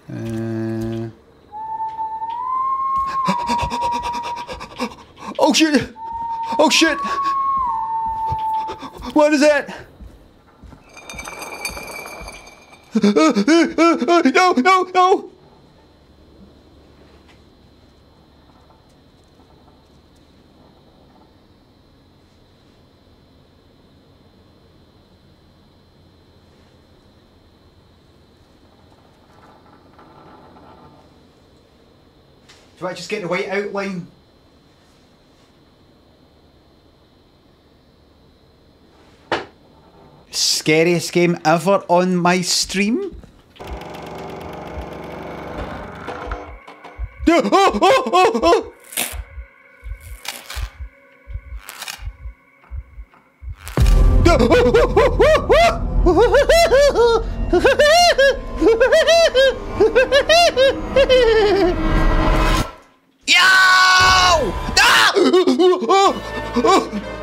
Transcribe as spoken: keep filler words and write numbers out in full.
Uh... Oh shit! Oh shit! What is that? No, no, no! Do I just get the white outline? Scariest game ever on my stream? Oh, oh, oh, oh. Yo! Ah!